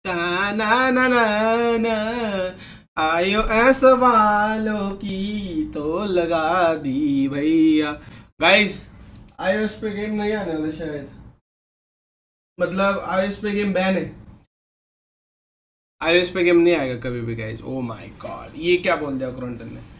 ना ना ना ना, iOS वालों की तो लगा दी भैया। गाइस, iOS पे गेम नहीं आने वाला शायद, मतलब iOS पे गेम बैन है। iOS पे गेम नहीं आएगा कभी भी गाइस। ओ माय गॉड, ये क्या बोल दिया क्रॉन्टन ने।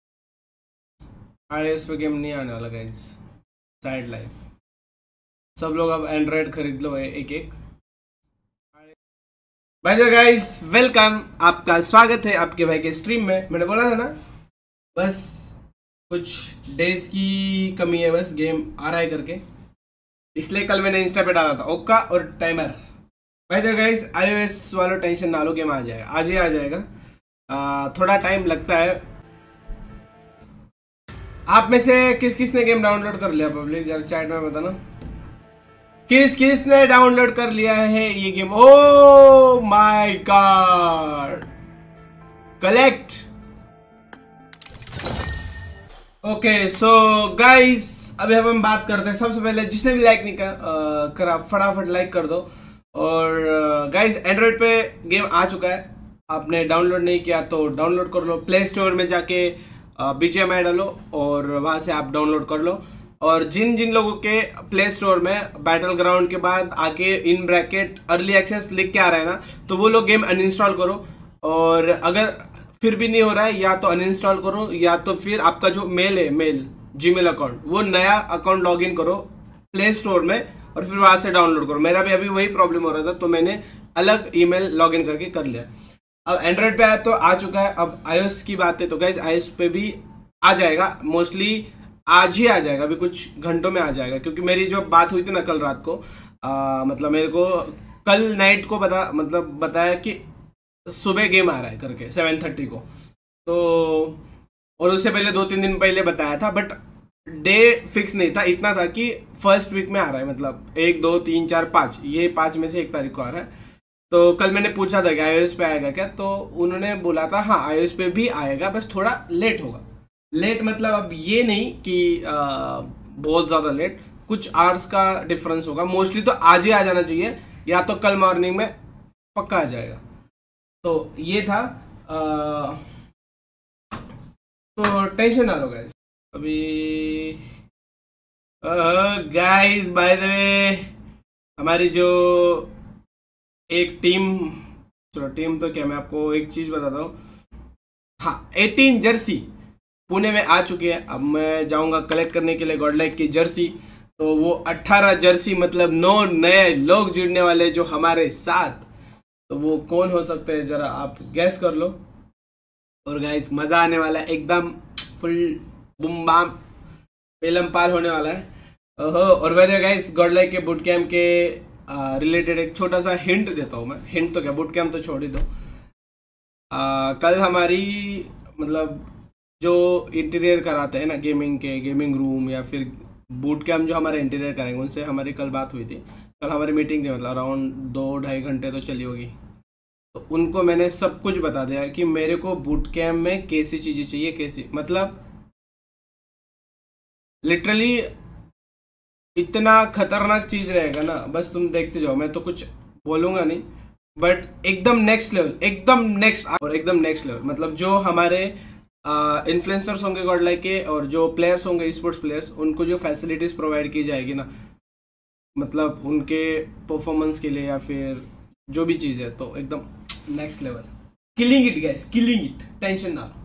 iOS पे गेम नहीं आने वाला गाइस। साइड लाइफ, सब लोग अब एंड्रॉयड खरीद लो एक एक। By the way guys, welcome, आपका स्वागत है आपके भाई के स्ट्रीम में। मैंने बोला था ना, बस कुछ डेज की कमी है, बस गेम आ रहा है करके, इसलिए कल मैंने इंस्टा पे डाला था ओक्का और timer. By the way guys, iOS वालों टेंशन ना लो, गेम आ जाएगा, आज ही आ जाएगा। थोड़ा टाइम लगता है। आप में से किस किस ने गेम डाउनलोड कर लिया पब्लिक, जरा चैट में बताना किस किस ने डाउनलोड कर लिया है ये game. Oh my god, collect. Okay so guys, अभी हम बात करते हैं। सबसे पहले जिसने भी लाइक नहीं करा फटाफट लाइक कर दो। और गाइस, एंड्रॉयड पे गेम आ चुका है, आपने डाउनलोड नहीं किया तो डाउनलोड कर लो। प्ले स्टोर में जाके BGMI डालो और वहां से आप डाउनलोड कर लो। और जिन जिन लोगों के प्ले स्टोर में बैटल ग्राउंड के बाद आके इन ब्रैकेट अर्ली एक्सेस लिख के आ रहा है ना, तो वो लोग गेम अनइंस्टॉल करो। और अगर फिर भी नहीं हो रहा है, या तो अनइंस्टॉल करो, या तो फिर आपका जो मेल है, मेल जीमेल अकाउंट, वो नया अकाउंट लॉग इन करो प्ले स्टोर में और फिर वहां से डाउनलोड करो। मेरा भी अभी वही प्रॉब्लम हो रहा था, तो मैंने अलग ईमेल लॉग इन करके कर लिया। अब एंड्रॉइड पे आया तो आ चुका है। अब iOS की बात है तो गाइज iOS पे भी आ जाएगा, मोस्टली आज ही आ जाएगा, अभी कुछ घंटों में आ जाएगा। क्योंकि मेरी जो बात हुई थी ना कल रात को, मतलब मेरे को कल नाइट को बताया कि सुबह गेम आ रहा है करके 7:30 को। तो और उससे पहले 2-3 दिन पहले बताया था, बट डे फिक्स नहीं था। इतना था कि फर्स्ट वीक में आ रहा है, मतलब 1 2 3 4 5, ये 5 में से 1 तारीख को आ रहा है। तो कल मैंने पूछा था कि iOS पे आएगा क्या, तो उन्होंने बोला था हाँ iOS पे भी आएगा, बस थोड़ा लेट होगा। लेट मतलब अब ये नहीं कि बहुत ज़्यादा लेट, कुछ आवर्स का डिफरेंस होगा। मोस्टली तो आज ही आ जाना चाहिए, या तो कल मॉर्निंग में पक्का आ जाएगा। तो ये था। तो टेंशन ना लो गाइस। अभी गाइस, बाय द वे, हमारी जो एक टीम, चलो टीम तो क्या, मैं आपको एक चीज बताता हूँ। हाँ, 18 जर्सी पुणे में आ चुकी है। अब मैं जाऊंगा कलेक्ट करने के लिए गॉडलाइक की जर्सी। तो वो 18 जर्सी मतलब 9 नए लोग जुड़ने वाले जो हमारे साथ। तो वो कौन हो सकते हैं, जरा आप गैस कर लो। और गाइस, मजा आने वाला है, एकदम फुल बुम बाम पेलम पाल होने वाला है। ओहो। और वैसे गाइस, गॉडलाइक के बूट कैम्प के रिलेटेड एक छोटा सा हिंट देता हूँ मैं। हिंट तो क्या, बूट कैम्प तो छोड़ ही दो। कल हमारी, मतलब जो इंटीरियर कराते हैं ना गेमिंग के, गेमिंग रूम या फिर बूट कैम्प जो हमारे इंटीरियर करेंगे, उनसे हमारी कल बात हुई थी। कल हमारी मीटिंग थी, मतलब अराउंड 2-2.5 घंटे तो चली होगी। तो उनको मैंने सब कुछ बता दिया कि मेरे को बूट कैम्प में कैसी चीज़ें चाहिए, कैसी, मतलब लिटरली इतना खतरनाक चीज रहेगा ना, बस तुम देखते जाओ। मैं तो कुछ बोलूंगा नहीं, बट एकदम नेक्स्ट लेवल, एकदम नेक्स्ट और एकदम नेक्स्ट लेवल। मतलब जो हमारे इन्फ्लुएंसर्स होंगे गॉडलाइक के, और जो प्लेयर्स होंगे स्पोर्ट्स प्लेयर्स, उनको जो फैसिलिटीज प्रोवाइड की जाएगी ना, मतलब उनके परफॉर्मेंस के लिए या फिर जो भी चीज़ है, तो एकदम next level. Killing it guys, killing it, tension ना लो।